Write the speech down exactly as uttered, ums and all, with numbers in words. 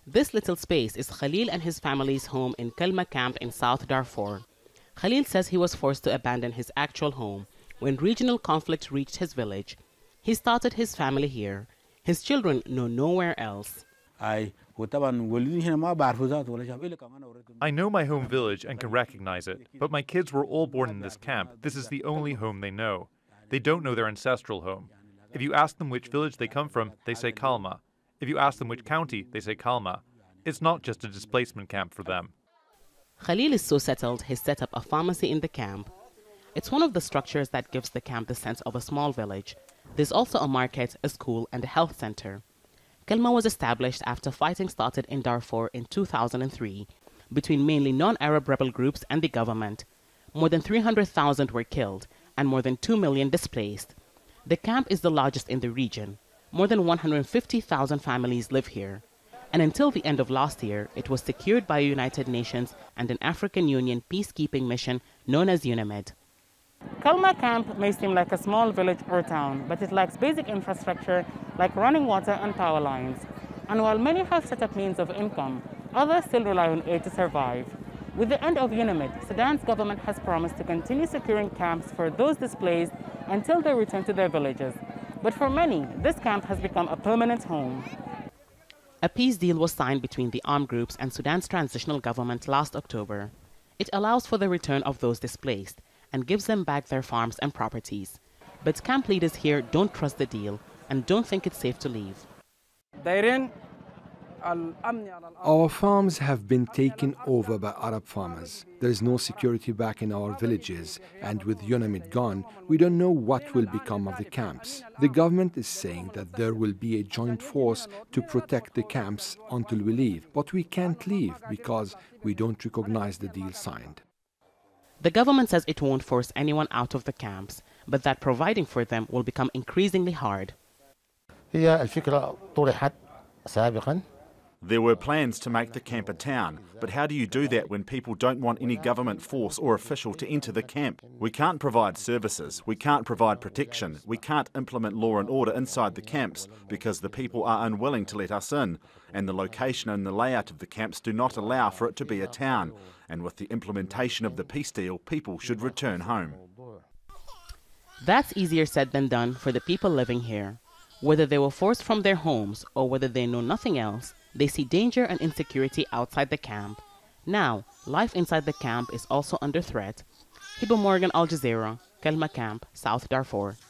This little space is Khalil and his family's home in Kelma camp in South Darfur. Khalil says he was forced to abandon his actual home when regional conflict reached his village. He started his family here. His children know nowhere else. I know my home village and can recognize it, but my kids were all born in this camp. This is the only home they know. They don't know their ancestral home. If you ask them which village they come from, they say Kalma. If you ask them which county, they say Kalma. It's not just a displacement camp for them. Khalil is so settled, he set up a pharmacy in the camp. It's one of the structures that gives the camp the sense of a small village. There's also a market, a school, and a health center. Kelma was established after fighting started in Darfur in two thousand three between mainly non-Arab rebel groups and the government. More than three hundred thousand were killed and more than two million displaced. The camp is the largest in the region. More than one hundred fifty thousand families live here. And until the end of last year, it was secured by United Nations and an African Union peacekeeping mission known as UNAMID. Kelma camp may seem like a small village or town, but it lacks basic infrastructure like running water and power lines. And while many have set up means of income, others still rely on aid to survive. With the end of UNAMID, Sudan's government has promised to continue securing camps for those displaced until they return to their villages. But for many, this camp has become a permanent home. A peace deal was signed between the armed groups and Sudan's transitional government last October. It allows for the return of those displaced and gives them back their farms and properties. But camp leaders here don't trust the deal and don't think it's safe to leave. Our farms have been taken over by Arab farmers. There is no security back in our villages, and with UNAMID gone, we don't know what will become of the camps. The government is saying that there will be a joint force to protect the camps until we leave, but we can't leave because we don't recognize the deal signed. The government says it won't force anyone out of the camps, but that providing for them will become increasingly hard. There were plans to make the camp a town, but how do you do that when people don't want any government force or official to enter the camp? We can't provide services, we can't provide protection, we can't implement law and order inside the camps because the people are unwilling to let us in, and the location and the layout of the camps do not allow for it to be a town, and with the implementation of the peace deal, people should return home. That's easier said than done for the people living here. Whether they were forced from their homes or whether they know nothing else, they see danger and insecurity outside the camp. Now, life inside the camp is also under threat. Hiba, Al Jazeera, Kelma Camp, South Darfur.